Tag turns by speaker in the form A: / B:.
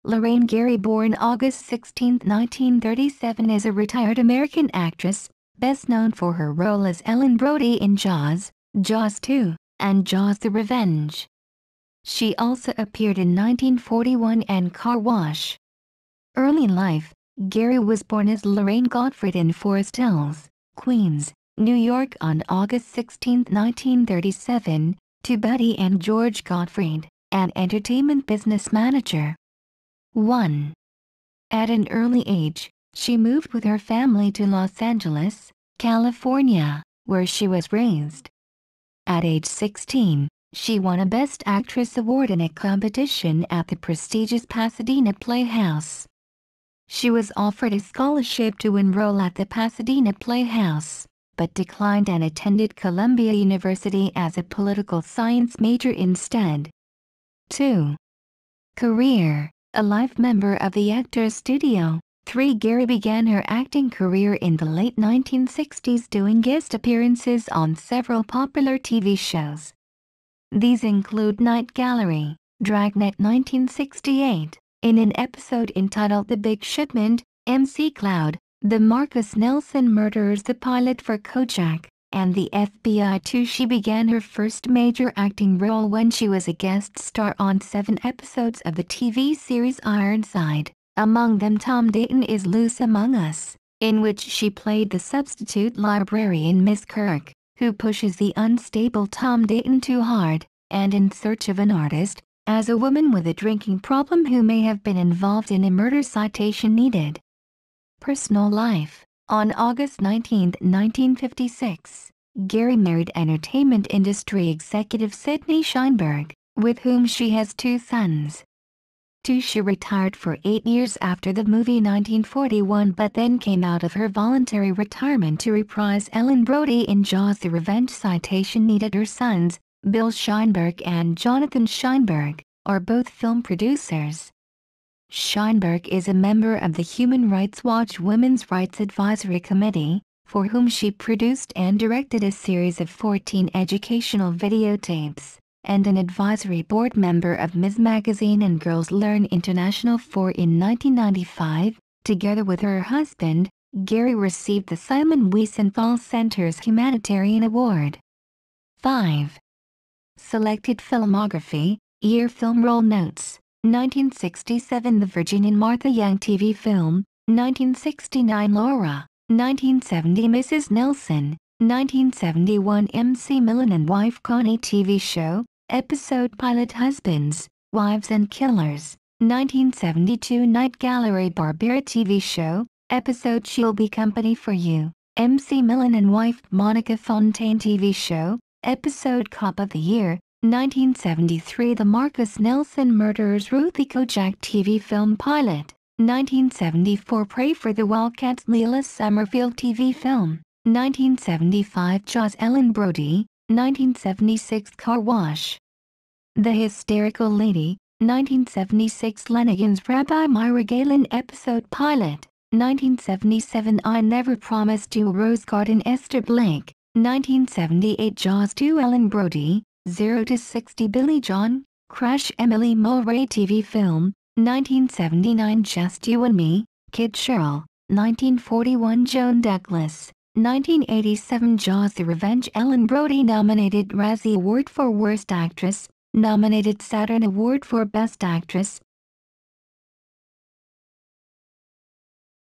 A: Lorraine Gary, born August 16, 1937, is a retired American actress, best known for her role as Ellen Brody in Jaws, Jaws 2, and Jaws: The Revenge. She also appeared in 1941 and Car Wash. Early life: Gary was born as Lorraine Gottfried in Forest Hills, Queens, New York on August 16, 1937, to Betty and George Gottfried, an entertainment business manager. 1. At an early age, she moved with her family to Los Angeles, California, where she was raised. At age 16, she won a Best Actress award in a competition at the prestigious Pasadena Playhouse. She was offered a scholarship to enroll at the Pasadena Playhouse, but declined and attended Columbia University as a political science major instead. 2. Career: a life member of the Actors Studio. 3. Gary began her acting career in the late 1960s, doing guest appearances on several popular TV shows. These include Night Gallery, Dragnet 1968, in an episode entitled The Big Shipment, MC Cloud, The Marcus Nelson Murderers, the pilot for Kojak, and the FBI 2. She began her first major acting role when she was a guest star on 7 episodes of the TV series Ironside, among them Tom Dayton is Loose Among Us, in which she played the substitute librarian Miss Kirk, who pushes the unstable Tom Dayton too hard, and In Search of an Artist, as a woman with a drinking problem who may have been involved in a murder. Citation needed. Personal life: on August 19, 1956, Gary married entertainment industry executive Sidney Sheinberg, with whom she has 2 sons. 2. She retired for 8 years after the movie 1941, but then came out of her voluntary retirement to reprise Ellen Brody in Jaws: The Revenge. Citation needed. Her sons, Bill Sheinberg and Jonathan Sheinberg, are both film producers. Sheinberg is a member of the Human Rights Watch Women's Rights Advisory Committee, for whom she produced and directed a series of 14 educational videotapes, and an advisory board member of Ms. Magazine and Girls Learn International. 4. In 1995, together with her husband, Gary received the Simon Wiesenthal Center's Humanitarian Award. 5. Selected filmography: year film roll notes, 1967 The Virginian Martha Young TV film, 1969 Laura, 1970 Mrs. Nelson, 1971 MC Millen and Wife Connie TV show, episode pilot Husbands, Wives and Killers, 1972 Night Gallery Barbera TV show, episode She'll Be Company for You, MC Millen and Wife Monica Fontaine TV show, episode Cop of the Year, 1973 The Marcus Nelson Murderers Ruthie Kojak TV film pilot, 1974 Pray for the Wildcats Leela Summerfield TV film, 1975 Jaws Ellen Brody, 1976 Car Wash. The Hysterical Lady, 1976 Lanigan's Rabbi Myra Galen episode pilot, 1977 I Never Promised You Rose Garden Esther Blake, 1978 Jaws 2 Ellen Brody, 0 to 60 Billy John, Crash Emily Mulray TV film, 1979 Just You and Me, Kid Cheryl, 1941 Joan Douglas, 1987 Jaws: The Revenge. Ellen Brody nominated Razzie Award for Worst Actress, nominated Saturn Award for Best Actress,